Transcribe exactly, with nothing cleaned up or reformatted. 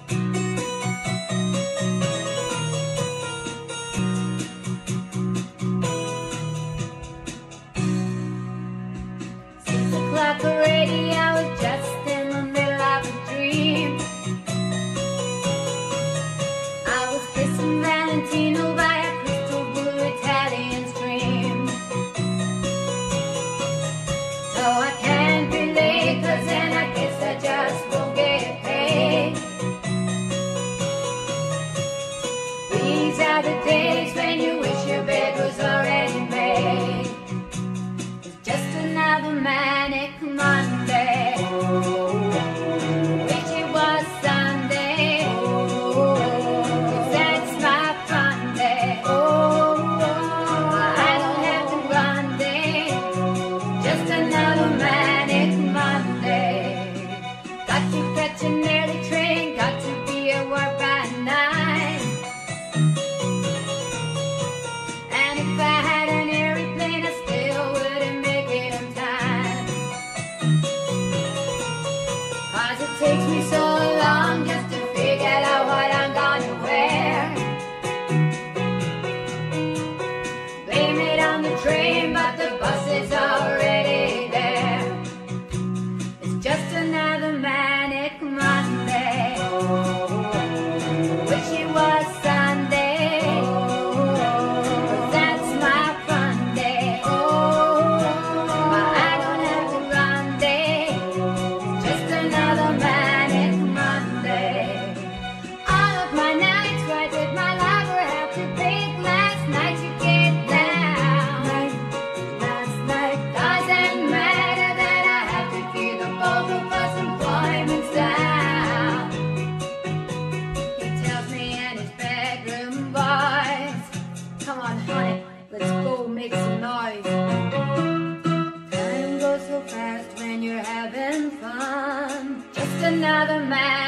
Six o'clock already, I was just in the middle of a dream. I was kissing Valentino by a crystal blue Italian stream. So I can't be late, cause then I guess I just won't get paid. These are the days when you wish your bed was already made. It's just another manic Monday. Wish it was Sunday, 'cause that's my fun day. I don't have to run day, just another manic Monday. Got to catch an early train, got to be at work by nine. And if I had an airplane, I still wouldn't make it on time. 'Cause it takes me so long just to figure out what I'm gonna wear. Blame it on the train, but the bus is already there. It's just another manic Monday. Wish it was Sunday, 'cause that's my fun day. But I don't have to run day, just another manic Monday. All of my nights right with my lover have to pick last night to get down. Last night doesn't matter that I have to keep the both of us employments down. He tells me in his bedroom voice, come on honey, let's go make some noise. Time goes so fast when you're having fun, just another man